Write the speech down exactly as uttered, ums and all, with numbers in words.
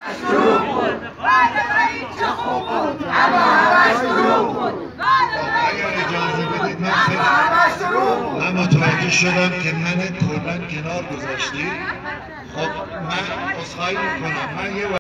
من متوجه شدم که من کلا کنار گذاشتی. خب من عذرخواهی میکنم. من یه